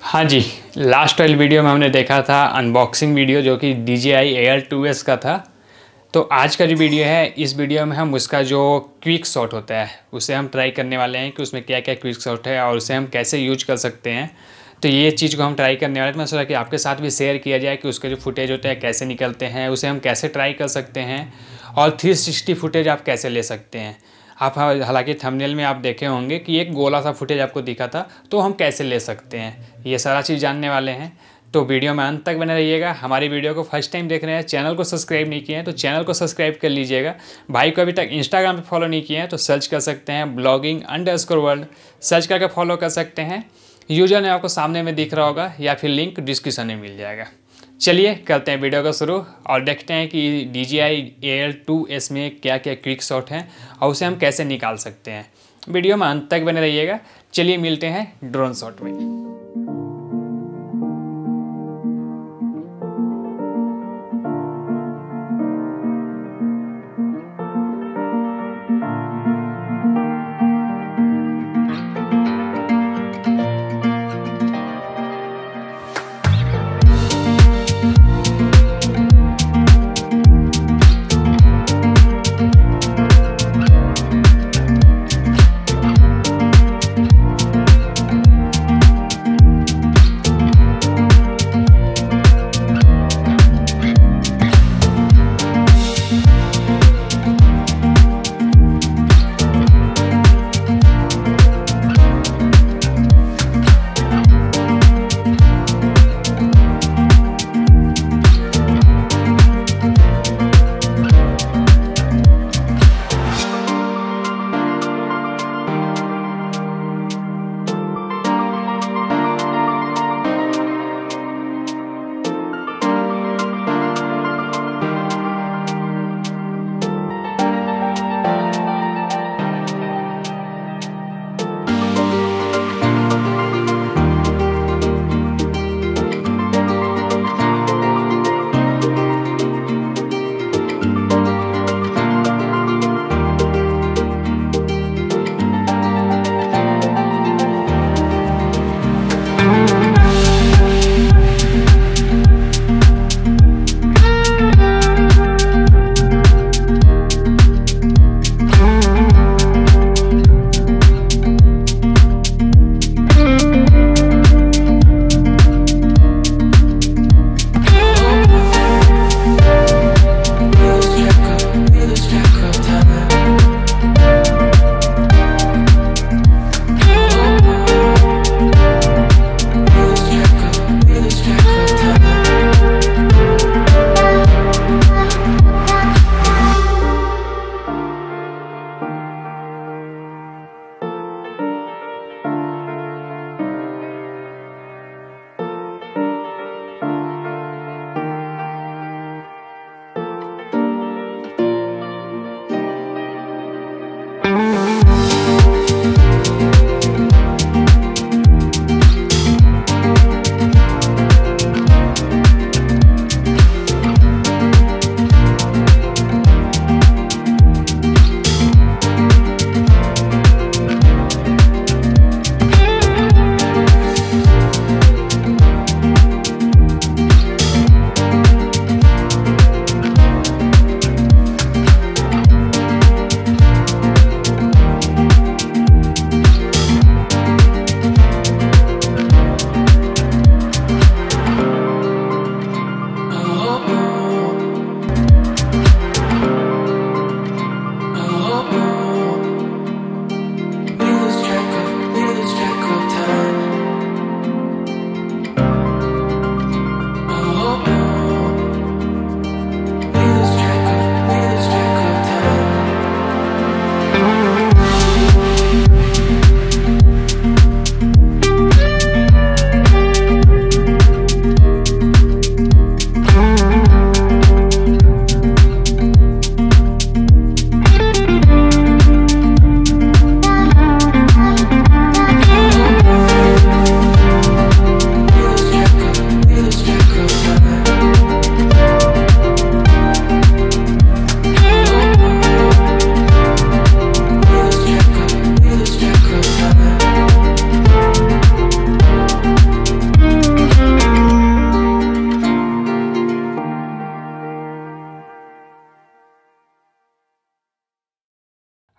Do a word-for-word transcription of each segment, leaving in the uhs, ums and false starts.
हाँ जी, लास्ट वाली वीडियो में हमने देखा था अनबॉक्सिंग वीडियो जो कि D J I A L two S का था। तो आज का जो वीडियो है, इस वीडियो में हम उसका जो क्विक शॉट होता है उसे हम ट्राई करने वाले हैं कि उसमें क्या क्या क्विक शॉट है और उसे हम कैसे यूज कर सकते हैं। तो ये चीज़ को हम ट्राई करने वाले थे। मैं सोचा कि आपके साथ भी शेयर किया जाए कि उसके जो फुटेज होते हैं कैसे निकलते हैं, उसे हम कैसे ट्राई कर सकते हैं और थ्री सिक्सटी फुटेज आप कैसे ले सकते हैं। आप हालांकि थंबनेल में आप देखे होंगे कि एक गोला सा फुटेज आपको दिखा था, तो हम कैसे ले सकते हैं, ये सारा चीज़ जानने वाले हैं। तो वीडियो में अंत तक बने रहिएगा। हमारी वीडियो को फर्स्ट टाइम देख रहे हैं, चैनल को सब्सक्राइब नहीं किए हैं तो चैनल को सब्सक्राइब कर लीजिएगा। भाई को अभी तक इंस्टाग्राम पे फॉलो नहीं किए हैं तो सर्च कर सकते हैं blogging underscore world, search करके फॉलो कर सकते हैं। यूजर ने आपको सामने में दिख रहा होगा या फिर लिंक डिस्क्रिप्शन में मिल जाएगा। चलिए करते हैं वीडियो को शुरू और देखते हैं कि D J I A L two S में क्या क्या क्विक शॉट हैं और उसे हम कैसे निकाल सकते हैं। वीडियो में अंत तक बने रहिएगा। चलिए मिलते हैं ड्रोन शॉट में।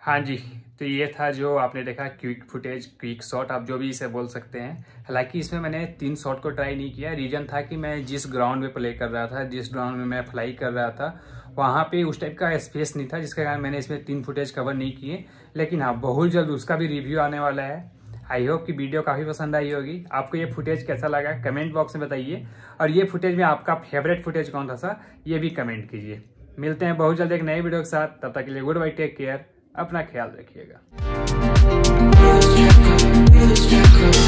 हाँ जी, तो ये था जो आपने देखा क्विक फुटेज, क्विक शॉट, आप जो भी इसे बोल सकते हैं। हालांकि इसमें मैंने तीन शॉट को ट्राई नहीं किया। रीजन था कि मैं जिस ग्राउंड में प्ले कर रहा था, जिस ग्राउंड में मैं फ्लाई कर रहा था, वहाँ पे उस टाइप का स्पेस नहीं था, जिसके कारण मैंने इसमें तीन फुटेज कवर नहीं किए। लेकिन हाँ, बहुत जल्द उसका भी रिव्यू आने वाला है। आई होप कि वीडियो काफ़ी पसंद आई होगी। आपको ये फुटेज कैसा लगा कमेंट बॉक्स में बताइए, और ये फुटेज में आपका फेवरेट फुटेज कौन था सा ये भी कमेंट कीजिए। मिलते हैं बहुत जल्द एक नए वीडियो के साथ, तब तक के लिए गुड बाय, टेक केयर, अपना ख्याल रखिएगा।